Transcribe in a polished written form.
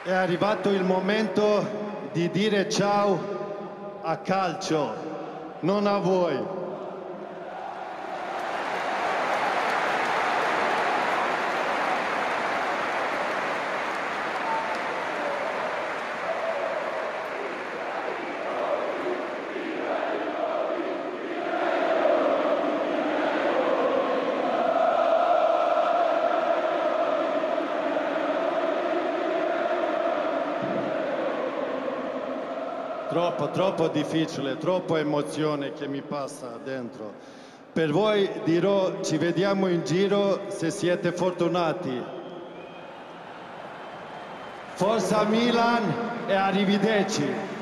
È arrivato il momento di dire ciao a calcio, non a voi. Troppo difficile, troppa emozione che mi passa dentro. Per voi dirò ci vediamo in giro se siete fortunati. Forza Milan e arrivederci.